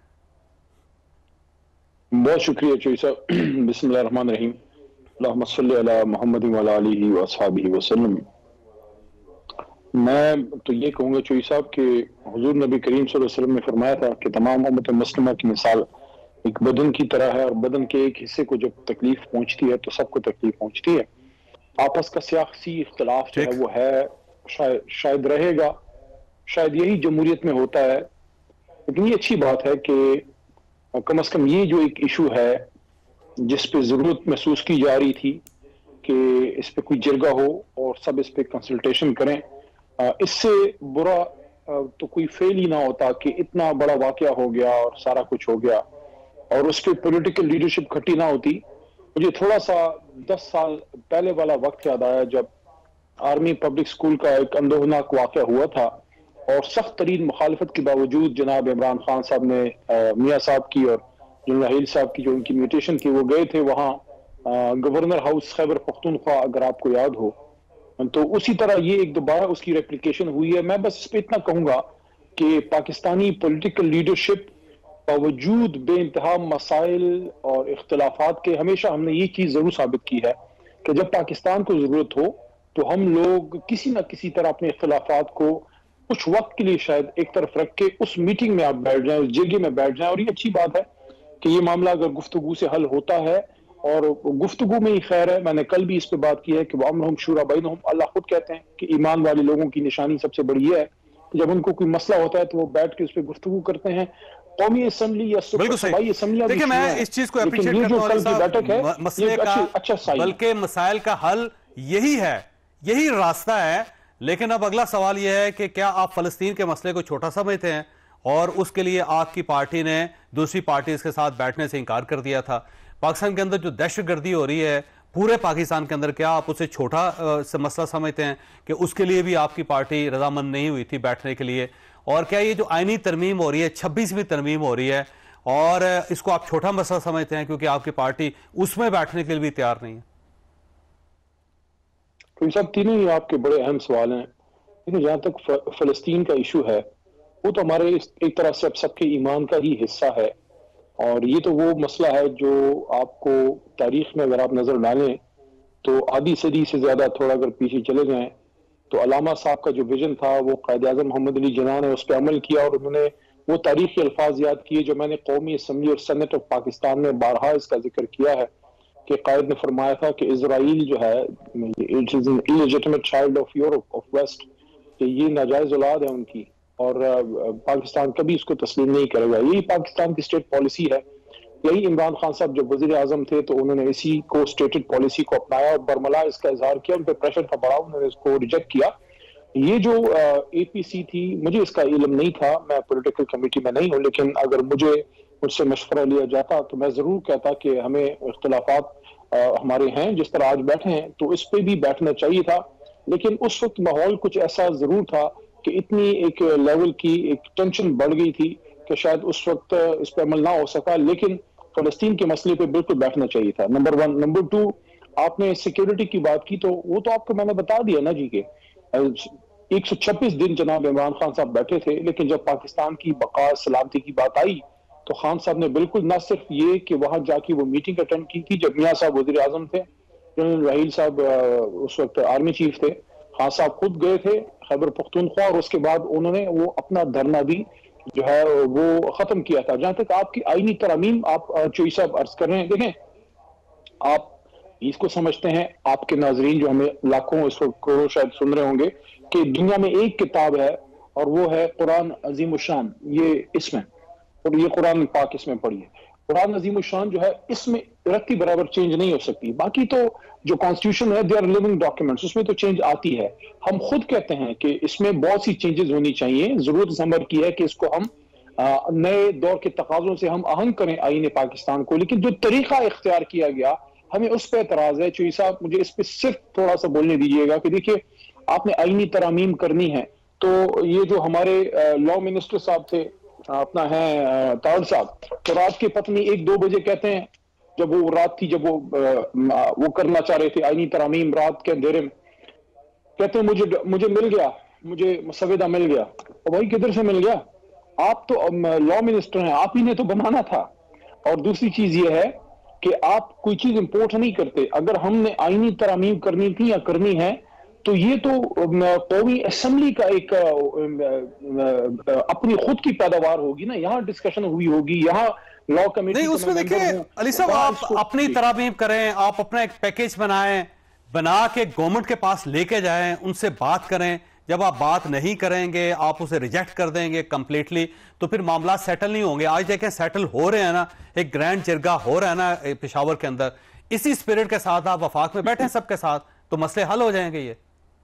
S5: बहुत शुक्रिया चोई साहब। बिस्मिल्लाहिर्रहमानिर्रहीम। अल्लाहुम्मा सल्ली अला मुहम्मद व अला आलिहि व अस्हाबिहि वसल्लम। मैं तो ये कहूँगा चोई साहब कि हुजूर नबी करीम सल्लल्लाहु अलैहि वसल्लम ने फरमाया था कि तमाम उम्मत मुस्लिमा की मिसाल एक बदन की तरह है और बदन के एक हिस्से को जब तकलीफ पहुंचती है तो सबको तकलीफ पहुंचती है। आपस का सियासी इख्तलाफ जो है वो है, शायद रहेगा, शायद यही जमहूरियत में होता है। लेकिन ये अच्छी बात है कि कम से कम ये जो एक इशू है जिस पे जरूरत महसूस की जा रही थी कि इस पे कोई जिरगा हो और सब इस पे कंसल्टेशन करें, इससे बुरा तो कोई फेल ही ना होता कि इतना बड़ा वाकया हो गया और सारा कुछ हो गया और उसके पॉलिटिकल लीडरशिप खट्टी ना होती। मुझे थोड़ा सा 10 साल पहले वाला वक्त याद आया जब आर्मी पब्लिक स्कूल का एक अंदोहनाक वाकया हुआ था और सख्त तरीन मुखालफत के बावजूद जनाब इमरान खान साहब ने मियाँ साहब की और जनरल राहील साहब की जो उनकी म्यूटेशन थी वो गए थे वहाँ गवर्नर हाउस खैबर पख्तूनख्वा, अगर आपको याद हो। तो उसी तरह ये एक दोबारा उसकी रेप्लिकेशन हुई है। मैं बस इस पे इतना कहूंगा कि पाकिस्तानी पॉलिटिकल लीडरशिप बावजूद बेइंतहा मसाइल और इख्तलाफात के हमेशा हमने ये चीज जरूर साबित की है कि जब पाकिस्तान को जरूरत हो तो हम लोग किसी ना किसी तरह अपने इख्तलाफात को कुछ वक्त के लिए शायद एक तरफ रख के उस मीटिंग में आप बैठ जाएं, उस जगह में बैठ जाएं। और ये अच्छी बात है कि ये मामला अगर गुफ्तगू से हल होता है और गुफ्तगू में ही खैर है। मैंने कल भी इस पे बात की है कि वअम्रुहुम शूरा बैनहुम, अल्लाह खुद कहते हैं कि ईमान वाले लोगों की निशानी सबसे बड़ी है कि जब उनको कोई मसला होता है तो वो बैठ के उस पर गुफ्तगू करते हैं। कौमी असेंबली या सूबाई असेंबलियां, देखिए मैं इस चीज को एप्रिशिएट करता हूं, बैठक है मसले का अच्छा साइन,
S3: बल्कि मसाइल का हल यही है, यही रास्ता है। लेकिन अब अगला सवाल यह है कि क्या आप फलस्तीन के मसले को छोटा समझते हैं और उसके लिए आपकी पार्टी ने दूसरी पार्टी के साथ बैठने से इनकार कर दिया था? पाकिस्तान के अंदर जो दहशतगर्दी हो रही है पूरे पाकिस्तान के अंदर, क्या आप उसे छोटा मसला समझते हैं कि उसके लिए भी आपकी पार्टी रजामंद नहीं हुई थी बैठने के लिए? और क्या ये जो आईनी तरमीम हो रही है, 26वीं तरमीम हो रही है, और इसको आप छोटा मसला समझते हैं क्योंकि आपकी पार्टी उसमें बैठने के लिए भी तैयार नहीं है?
S5: तो सब तीनों ही आपके बड़े अहम सवाल हैं। लेकिन जहां तक फलस्तीन का इशू है वो तो हमारे एक तरह से अब सबके ईमान का ही हिस्सा है। और ये तो वो मसला है जो आपको तारीख में अगर आप नजर डालें तो आधी सदी से ज्यादा थोड़ा अगर पीछे चले जाएं तो अलामा साहब का जो विजन था वो कायद आज़म मोहम्मद अली जिन्ना ने उस पर अमल किया और उन्होंने वो तारीखी अल्फाज याद किए जो मैंने कौमी असम्बली और सेनेट ऑफ पाकिस्तान में बारहा इसका जिक्र किया है कि कायद ने फरमाया था कि इजराइल जो है it is an illegitimate child of Europe of west, कि ये नाजायज औलाद है उनकी और पाकिस्तान कभी इसको तस्लीम नहीं करेगा। यही पाकिस्तान की स्टेट पॉलिसी है। यही इमरान खान साहब जब वजीर आजम थे तो उन्होंने इसी को स्टेटेड पॉलिसी को अपनाया और बरमला इसका इजहार किया, उन पर प्रेशर था बड़ा, उन्होंने इसको रिजेक्ट किया। ये जो APC थी, मुझे इसका इल्म नहीं था, मैं पॉलिटिकल कमेटी में नहीं हूँ, लेकिन अगर मुझसे मशवरा लिया जाता तो मैं जरूर कहता कि हमें इख्तलाफात हमारे हैं, जिस तरह आज बैठे हैं, तो इस पे भी बैठना चाहिए था। लेकिन उस वक्त माहौल कुछ ऐसा जरूर था कि इतनी एक लेवल की एक टेंशन बढ़ गई थी कि शायद उस वक्त इस पर अमल ना हो सका। लेकिन फलस्तीन के मसले पे बिल्कुल बैठना चाहिए था, नंबर 1। नंबर 2, आपने सिक्योरिटी की बात की, तो वो तो आपको मैंने बता दिया ना जी के 126 दिन जनाब इमरान खान साहब बैठे थे, लेकिन जब पाकिस्तान की बका सलामती की बात आई तो खान साहब ने बिल्कुल ना सिर्फ ये कि वहां जाके वो मीटिंग अटेंड की थी जब मियां साहब वजीर आजम थे, जनरल राहील साहब उस वक्त आर्मी चीफ थे, खान साहब खुद गए थे खैबर पख्तूनख्वा, और उसके बाद उन्होंने वो अपना धरना भी जो है वो खत्म किया था। जहां तक आपकी आईनी तरमीम आप चोई साहब अर्ज कर रहे हैं, देखें आप इसको समझते हैं, आपके नाजरीन जो हमें लाखों इस वक्त करोड़ों शायद सुन रहे होंगे कि दुनिया में एक किताब है और वो है कुरान अजीम शान, ये इसमें, और ये कुरान पाक इसमें पढ़िए। कुरान अजीम शान जो है इसमें रत्ती बराबर चेंज नहीं हो सकती। बाकी तो जो कॉन्स्टिट्यूशन है दे आर लिविंग डॉक्यूमेंट्स, उसमें तो चेंज आती है। हम खुद कहते हैं कि इसमें बहुत सी चेंजेस होनी चाहिए। जरूरत इस अमर की है कि इसको हम नए दौर के तकाजों से हम आहंग करें आईने पाकिस्तान को। लेकिन जो तरीका इख्तियार किया गया हमें उस पर एतराज है। चोई साहब मुझे इस पर सिर्फ थोड़ा सा बोलने दीजिएगा कि देखिए आपने आईनी तरामीम करनी है, तो ये जो हमारे लॉ मिनिस्टर साहब थे अपना है ताड़ साहब, तो रात के पत्नी 1-2 बजे कहते हैं, जब वो रात थी, जब वो करना चाह रहे थे आईनी तरामीम रात के अंधेरे में, कहते हैं मुझे मिल गया, मुझे मुसविदा मिल गया। और भाई किधर से मिल गया? आप तो लॉ मिनिस्टर हैं, आप ही ने तो बनाना था। और दूसरी चीज ये है कि आप कोई चीज इंपोर्ट नहीं करते। अगर हमने आईनी तरामीम करनी थी या करनी है तो ये तो कौमी असेंबली का एक अपनी खुद की पैदावार होगी ना, यहाँ डिस्कशन हुई होगी, यहाँ लॉ कमेटी
S3: नहीं। उसमें देखिए अली साहब, आप अपनी तरामीम करें, आप अपना एक पैकेज बनाएं, बना के गवर्नमेंट के पास लेके जाएं, उनसे बात करें। जब आप बात नहीं करेंगे, आप उसे रिजेक्ट कर देंगे कंप्लीटली, तो फिर मामला सेटल नहीं होंगे। आज देखें सेटल हो रहे हैं ना, एक ग्रैंड जिरगा हो रहा है ना पेशावर के अंदर। इसी स्पिरिट के साथ आप वफाक में बैठे सबके साथ, तो मसले हल हो जाएंगे। ये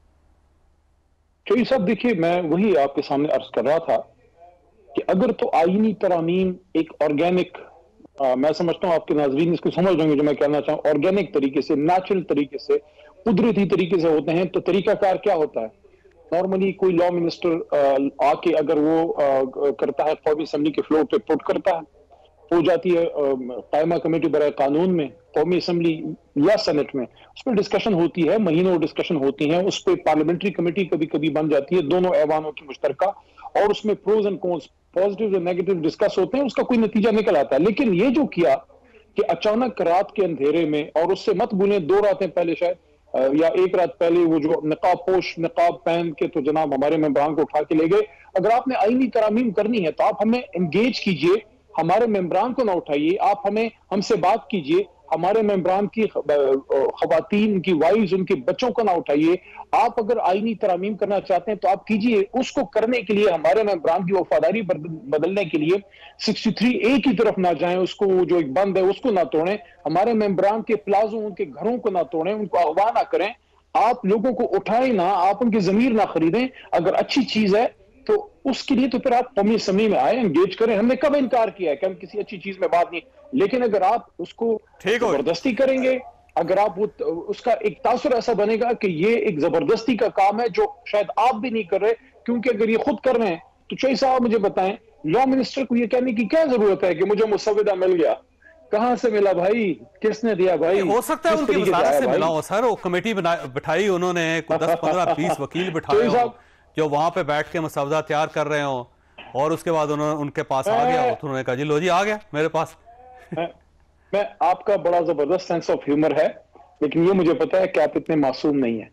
S5: चोई साहब देखिए, मैं वही आपके सामने अर्ज कर रहा था कि अगर तो आईनी तरामीम एक ऑर्गेनिक, मैं समझता हूं आपके नाजरीन इसको समझ लेंगे जो मैं कहना चाहूँ, ऑर्गेनिक तरीके से, नेचुरल तरीके से, कुदरती तरीके से होते हैं, तो तरीकाकार क्या होता है? नॉर्मली कोई लॉ मिनिस्टर आके अगर वो करता है, कौमी असेंबली के फ्लोर पे पुट करता है, हो जाती है कायमा कमेटी बराए कानून में, कौमी असेंबली या सेनेट में, उस पर डिस्कशन होती है, महीनों डिस्कशन होती है। उस पर पार्लियामेंट्री कमेटी कभी कभी बन जाती है, दोनों ऐवानों की मुश्तरका, और उसमें प्रोज एंड कॉन्स, पॉजिटिव और नेगेटिव डिस्कस होते हैं, उसका कोई नतीजा निकल आता है। लेकिन ये जो किया कि अचानक रात के अंधेरे में, और उससे मत भूलें 2 रातें पहले शायद या 1 रात पहले, वो जो निकाब पोश निकाब पहन के तो जनाब हमारे मेंबरान को उठा के ले गए। अगर आपने आईनी तरामीम करनी है तो आप हमें एंगेज कीजिए, हमारे मेंबरान को ना उठाइए, आप हमसे बात कीजिए, हमारे मेंबरान की खवातीन, उनकी वाइफ्स, उनके बच्चों को ना उठाइए। आप अगर आईनी तरामीम करना चाहते हैं तो आप कीजिए। उसको करने के लिए हमारे मेंबरान की वफादारी बदलने के लिए 63A की तरफ ना जाएं, उसको जो एक बंद है उसको ना तोड़ें, हमारे मेंबरान के प्लाजो, उनके घरों को ना तोड़ें, उनको अगवा ना करें, आप लोगों को उठाएं ना, आप उनकी जमीर ना खरीदें। अगर अच्छी चीज है तो उसके लिए तो फिर आप कौमी असेंबली में आए, एंगेज करें। हमने कब इनकार किया है कि हम किसी अच्छी चीज में बात नहीं, लेकिन अगर आप उसको जबरदस्ती करेंगे, अगर आप वो उसका एक तासुर ऐसा बनेगा कि ये एक जबरदस्ती का काम है जो शायद आप भी नहीं कर रहे, क्योंकि अगर ये खुद कर रहे हैं तो चोई साहब मुझे बताएं, लॉ मिनिस्टर को ये कहने की क्या जरूरत है कि मुझे मुसविदा मिल गया? कहां से मिला भाई? किसने दिया भाई?
S3: हो सकता है उनकी वजारत से मिला हो सर। वो कमेटी बिठाई उन्होंने, 10, 15, 20 वकील बिठाए हो जो वहां पे बैठ के मसवदा तैयार कर रहे हो, और उसके बाद उन्होंने उनके पास आ गया, उन्होंने कहा जी लो जी आ गया मेरे पास।
S5: मैं आपका बड़ा जबरदस्त सेंस ऑफ ह्यूमर है, लेकिन ये मुझे पता है कि आप इतने मासूम नहीं है।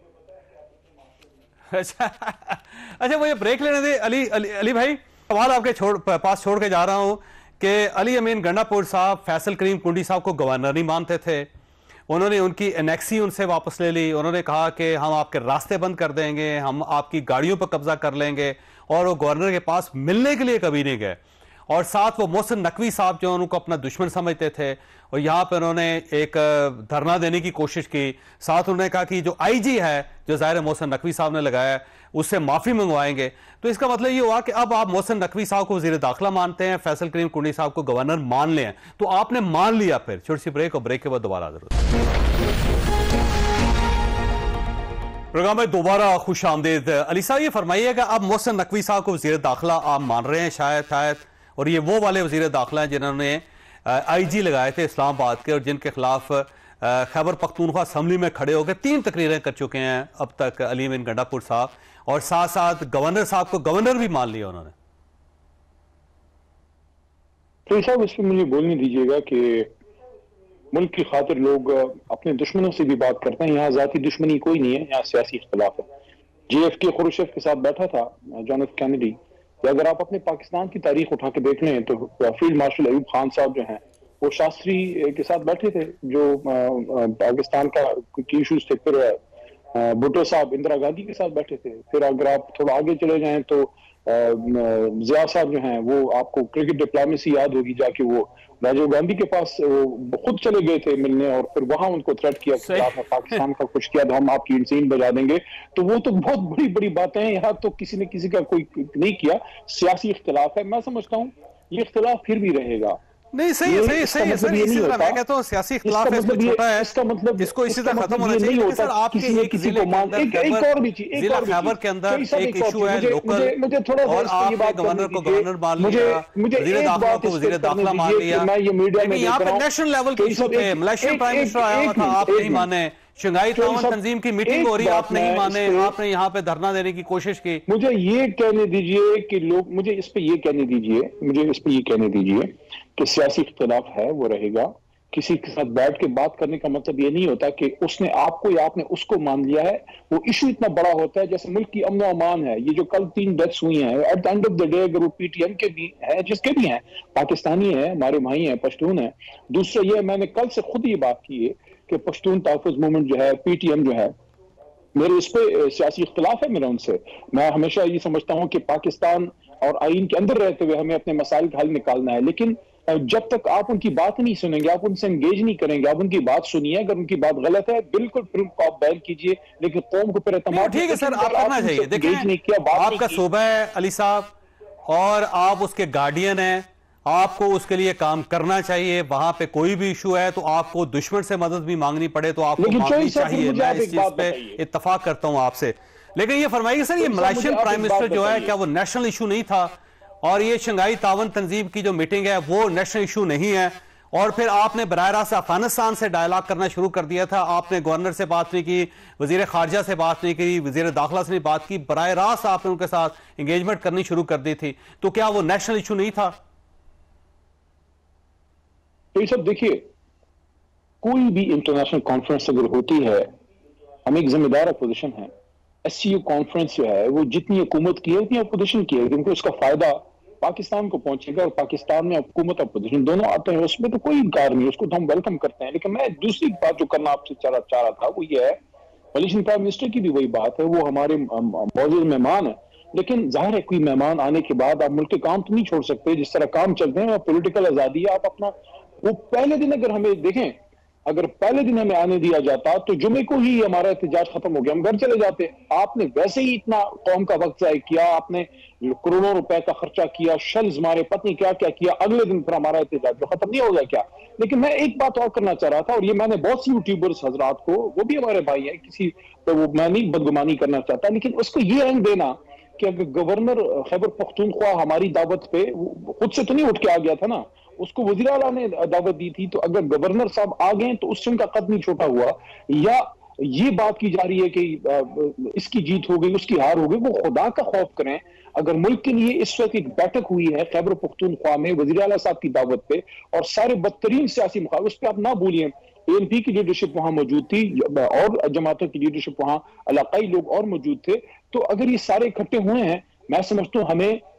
S3: अच्छा मुझे ब्रेक लेने दे अली भाई, सवाल आपके पास छोड़ के जा रहा हूं कि अली अमीन गंडापुर साहब फैसल करीम कुंडी साहब को गवर्नर नहीं मानते थे, उन्होंने उनकी एनेक्सी उनसे वापस ले ली, उन्होंने कहा कि हम आपके रास्ते बंद कर देंगे, हम आपकी गाड़ियों पर कब्जा कर लेंगे, और वो गवर्नर के पास मिलने के लिए कभी नहीं गए। और साथ वो मोहसिन नकवी साहब जो उनको अपना दुश्मन समझते थे और यहाँ पे उन्होंने एक धरना देने की कोशिश की। साथ उन्होंने कहा कि जो आईजी है जो ज़ाहिर मोहसिन नकवी साहब ने लगाया उससे माफ़ी मंगवाएंगे। तो इसका मतलब ये हुआ कि अब आप मोहसिन नकवी साहब को वज़ीर दाखिला मानते हैं, फैसल करीम कुंडी साहब को गवर्नर मान लें, तो आपने मान लिया। फिर छोटी सी ब्रेक और ब्रेक के बाद दोबारा हाजिर प्रोग्राम में दोबारा खुश आमदीद। अली साहब ये फरमाइएगा, अब मोहसिन नकवी साहब को वज़ीर दाखिला आप मान रहे हैं शायद, और ये वो वाले वज़ीर दाखिला हैं जिन्होंने आईजी लगाए थे इस्लामाबाद के और जिनके खिलाफ खैबर पख्तूनख्वा असम्बली में खड़े होकर 3 तकरीरें कर चुके हैं अब तक अली बिन गंडापुर साहब, और साथ साथ गवर्नर साहब को गवर्नर भी मान लिया उन्होंने।
S5: तो साहब इस पर मुझे बोलने दीजिएगा कि मुल्क की खातिर लोग अपने दुश्मनों से भी बात करते हैं। यहाँ जाती दुश्मनी कोई नहीं है, यहाँ सियासी इख्तलाफ है। JFK खुरुशेव के साथ बैठा था जॉन एफ कैनेडी। अगर आप अपने पाकिस्तान की तारीख उठा के देख लें तो फील्ड मार्शल अयूब खान साहब जो हैं वो शास्त्री के साथ बैठे थे जो पाकिस्तान का इश्यूज थे। फिर भुट्टो साहब इंदिरा गांधी के साथ बैठे थे। फिर अगर आप थोड़ा आगे चले जाएं तो जिया साहब जो हैं वो आपको क्रिकेट डिप्लोमेसी याद होगी, जाके वो राजीव गांधी के पास खुद चले गए थे मिलने और फिर वहां उनको थ्रेट किया कि आपने पाकिस्तान का कुछ किया तो हम आपकी इंसीन बजा देंगे। तो वो तो बहुत बड़ी बड़ी बातें हैं। यहाँ तो किसी ने किसी का कोई नहीं किया, सियासी इख्तिलाफ है। मैं समझता हूँ ये इख्तिलाफ फिर भी रहेगा।
S3: नहीं सही है सर, इसी तरह मैं कहता हूँ सियासी इख्तिलाफ है, इसको छोटा है, इसका मतलब इसको इसी तरह खत्म होना चाहिए। सर आपके एक जिले के अंदर खैबर के अंदर एक इशू है लोकल, और आपने गवर्नर को गवर्नर मान लिया, वजीर दाखिला को वजीर दाखिला मान लिया, लेकिन यहाँ पे नेशनल लेवल के इशू थे। मलेशियन प्राइम मिनिस्टर आया हुआ था, आप नहीं माने। शंघाई ताउन तंजीम की मीटिंग हो रही है, आप नहीं माने, आपने यहाँ पे धरना देने की कोशिश की।
S5: मुझे ये कहने दीजिए कि लोग, मुझे इस पे ये कहने दीजिए कि सियासी इख्तिलाफ है वो रहेगा। किसी के साथ बैठ के बात करने का मतलब ये नहीं होता कि उसने आपको या आपने उसको मान लिया है। वो इशू इतना बड़ा होता है, जैसे मुल्क की अमन अमान है। ये जो कल 3 डेथ्स हुई हैं, at the end of the day अगर वो PTM के भी हैं, जिसके भी हैं, पाकिस्तानी है, हमारे भाई हैं, पश्तून है। दूसरा ये, मैंने कल से खुद ये बात की है कि पश्तून तहफ़्फ़ुज़ मूवमेंट जो है, PTM जो है, मेरे इस पे सियासी इख्तिलाफ है मेरा उनसे। मैं हमेशा ये समझता हूँ कि पाकिस्तान और आइन के अंदर रहते हुए हमें अपने मसाइल का हल निकालना है, लेकिन जब तक आप उनकी बात नहीं सुनेंगे, आप उनसे एंगेज नहीं करेंगे, आप उनकी बात सुनिए। अगर उनकी बात गलत है बिल्कुल फिर उनको आप बैन कीजिए, लेकिन कौम को फिर एतमाद
S3: ठीक है सर, आप करना चाहिए। देखिए आपका सूबा है अली साहब, और आप उसके गार्डियन हैं, आपको उसके लिए काम करना चाहिए। वहां पे कोई भी इशू है तो आपको दुश्मन से मदद भी मांगनी पड़े तो आपको मांगनी चाहिए। मैं इस चीज पे इत्तफाक करता हूं आपसे। लेकिन ये फरमाइए सर, ये मलेशियन प्राइम मिनिस्टर जो है, क्या वो नेशनल इशू नहीं था? और ये शंघाई ताउन तंजीम की जो मीटिंग है वो नेशनल इशू नहीं है? और फिर आपने बराह रास्त अफगानिस्तान से डायलॉग करना शुरू कर दिया था। आपने गवर्नर से बात नहीं की, वजीर खारजा से बात नहीं की, वजीर दाखिला से नहीं बात की, बराह रास्त आपने उनके साथ एंगेजमेंट करनी शुरू कर दी थी। तो क्या वो नेशनल इशू नहीं था?
S5: तो ये सब देखिए, कोई भी इंटरनेशनल कॉन्फ्रेंस अगर होती है, हम एक जिम्मेदार अपोजिशन है। SCO कॉन्फ्रेंस जो है वो जितनी हुकूमत की है उतनी अपोजिशन की है, क्योंकि उसका फायदा पाकिस्तान को पहुंचेगा और पाकिस्तान में हुकूमत अपोजिशन दोनों आते हैं, उसमें तो कोई इनकार नहीं, उसको तो हम वेलकम करते हैं। लेकिन मैं दूसरी बात जो करना आपसे चाह रहा था वो ये है, मलेशियन प्राइम मिनिस्टर की भी वही बात है, वो हमारे मौजूद मेहमान है। लेकिन जाहिर है कोई मेहमान आने के बाद आप मुल्क के काम तो नहीं छोड़ सकते। जिस तरह काम चलते हैं, पॉलिटिकल आजादी है, आप अपना वो पहले दिन अगर हमें देखें, अगर पहले दिन हमें आने दिया जाता तो जुमे को ही हमारा एहतजाज खत्म हो गया, हम घर चले जाते। आपने वैसे ही इतना कौम का वक्त ज़ाया किया, आपने करोड़ों रुपए का खर्चा किया, शेल्स मारे, पत्नी क्या क्या किया, अगले दिन फिर हमारा एहतजाज तो खत्म नहीं हो गया क्या? लेकिन मैं एक बात और करना चाह रहा था, और ये मैंने बहुत सी यूट्यूबर्स हजरात को, वो भी हमारे भाई हैं, किसी तो वो मैं नहीं बदगुमानी करना चाहता, लेकिन उसको ये रंग देना कि अगर गवर्नर खैबर पख्तूनख्वा हमारी दावत पे खुद से तो नहीं उठ के आ गया था ना, उसको वज़ीर आला ने दावत दी थी, तो अगर गवर्नर साहब आ गए तो उससे उनका कद नहीं छोटा हुआ। या ये बात की जा रही है कि इसकी जीत हो गई, उसकी हार हो गई, वो खुदा का खौफ करें। अगर मुल्क के लिए इस वक्त एक बैठक हुई है खैबर पख्तूनख्वा में वज़ीर आला साहब की दावत पे, और सारे बदतरीन सियासी मुखालिफ, उस पर आप ना भूलिए ANP की लीडरशिप वहां मौजूद थी और जमातों की लीडरशिप वहां, इलाकाई लोग और मौजूद थे। तो अगर ये सारे इकट्ठे हुए हैं, मैं समझता हूं हमें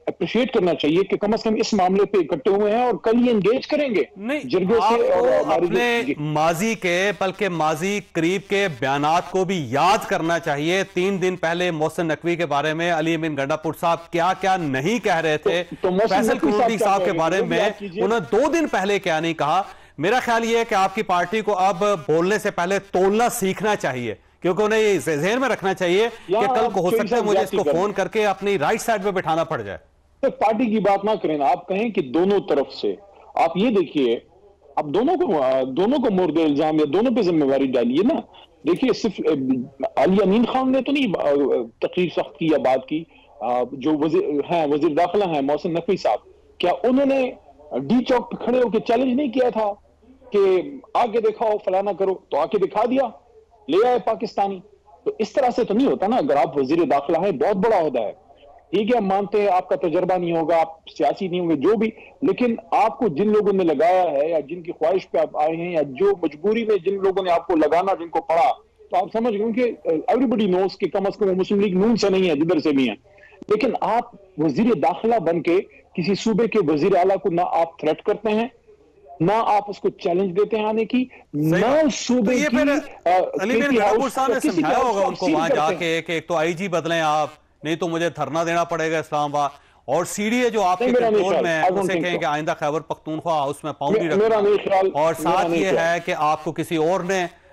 S5: अप्रिशिएट करना चाहिए कि कम से कम इस मामले पे इकट्ठे हुए हैं और कल ये एंगेज करेंगे
S3: नहीं,
S5: जरगे से। और
S3: अपने माजी के, बल्कि माजी करीब के बयानात को भी याद करना चाहिए। 3 दिन पहले मोहसिन नकवी के बारे में अली अमीन गंडापुर साहब क्या क्या नहीं कह रहे थे, फैसल कुरैशी साहब के बारे में उन्होंने 2 दिन पहले क्या नहीं कहा। मेरा ख्याल यह है कि आपकी पार्टी को अब बोलने से पहले तोलना सीखना चाहिए, क्योंकि उन्हें ये ज़हन में रखना चाहिए कि कल को हो सकता है मुझे इसको फोन करके अपनी राइट साइड पे बिठाना पड़ जाए।
S5: तो पार्टी की बात ना करें ना, आप कहें कि दोनों तरफ से आप ये देखिए, आप दोनों को मुर्द इल्जाम या दोनों पे जिम्मेवारी डालिए ना। देखिए सिर्फ अली अमीन खान ने तो नहीं तकरीर सख्त की या बात की, जो वजीर दाखिला हैं मोहसिन नकवी साहब, क्या उन्होंने डी चौक पे खड़े होकर चैलेंज नहीं किया था कि आगे दिखाओ फलाना करो, तो आके दिखा दिया, ले आए पाकिस्तानी। तो इस तरह से तो नहीं होता ना। अगर आप वजीर दाखिला हैं, बहुत बड़ा ओहदा है, ठीक है, हम मानते हैं आपका तजर्बा नहीं होगा, आप सियासी नहीं होंगे, जो भी, लेकिन आपको जिन लोगों ने लगाया है या जिनकी ख्वाहिश पे आप आए हैं या जो मजबूरी में जिन लोगों ने आपको लगाना, जिनको पड़ा, तो आप समझ गए कि एवरीबडी नोस कि कम अज कम मुस्लिम लीग नून से नहीं है, जिधर से भी है। लेकिन आप वजीर दाखिला बन के किसी सूबे के वजीर आला को ना आप थ्रेट करते हैं, ना आप उसको चैलेंज देते हैं आने की, ना सूबे की
S3: अली अमीन गंडापुर साहब ने समझाया होगा उनको वहां जाके कि एक तो आईजी बदलें आप, नहीं तो मुझे धरना देना पड़ेगा इस्लामाबाद, और सीडीए जो आपके कंट्रोल में है उसे कहें कि आइंदा खैबर पख्तूनख्वा उसमें पाउंड ही रखना, और साथ ये है कि आपको किसी और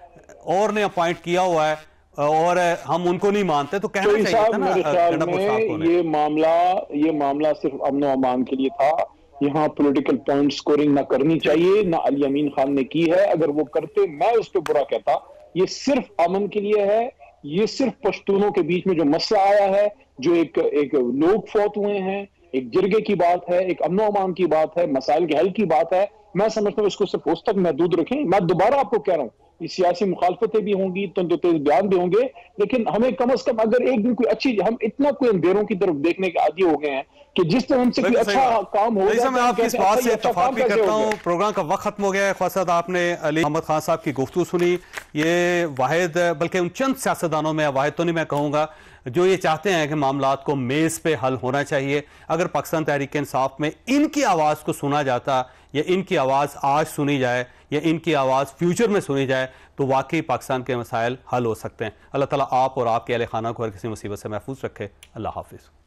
S3: ने अपॉइंट किया हुआ है और हम उनको नहीं मानते, तो कहना चाहिए था ना गंडापुर साहब को।
S5: ये मामला सिर्फ अमन और अमान के लिए था। यहाँ पॉलिटिकल पॉइंट स्कोरिंग ना करनी चाहिए, ना अली अमीन खान ने की है। अगर वो करते मैं उस पर बुरा कहता। ये सिर्फ अमन के लिए है, ये सिर्फ पश्तूनों के बीच में जो मसला आया है, जो एक लोग फौत हुए हैं, एक जिरगे की बात है, एक अमन अमान की बात है, मसाइल के हल की बात है। मैं समझता हूँ इसको सिर्फ उस तक महदूद रखें। मैं दोबारा आपको कह रहा हूँ, सियासी मुखालफतें भी होंगी, तो तेज बयान भी होंगे, लेकिन हमें कम से कम अगर एक दिन कोई अच्छी, हम इतना कोई अंधेरों की तरफ देखने के आदी हो गए हैं कि जिस तरह हमसे कोई अच्छा काम हो जाता है,
S3: मैं आपकी इस बात से इत्तेफाक भी करता हूं। प्रोग्राम का वक्त खत्म हो गया है। ख्वाजा साहब, आपने अली मोहम्मद खान साहब की गुफ्तगू सुनी। ये वाहिद, बल्कि उन चंद सियासतदानों में, वाहिद तो नहीं मैं कहूंगा, जो ये चाहते हैं कि मामलात को मेज पे हल होना चाहिए। अगर पाकिस्तान तहरीक इंसाफ में इनकी आवाज़ को सुना जाता, या इनकी आवाज़ आज सुनी जाए, या इनकी आवाज़ फ्यूचर में सुनी जाए, तो वाकई पाकिस्तान के मसाइल हल हो सकते हैं। अल्लाह ताला आप और आपके अहले खाना को हर किसी मुसीबत से महफूज रखे। अल्लाह हाफिज़।